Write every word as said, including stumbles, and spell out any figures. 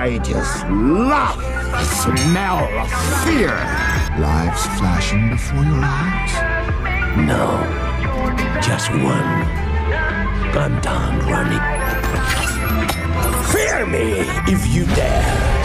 I just love the smell of fear. Lives flashing before your eyes? No, just one. I'm done running. Fear me if you dare.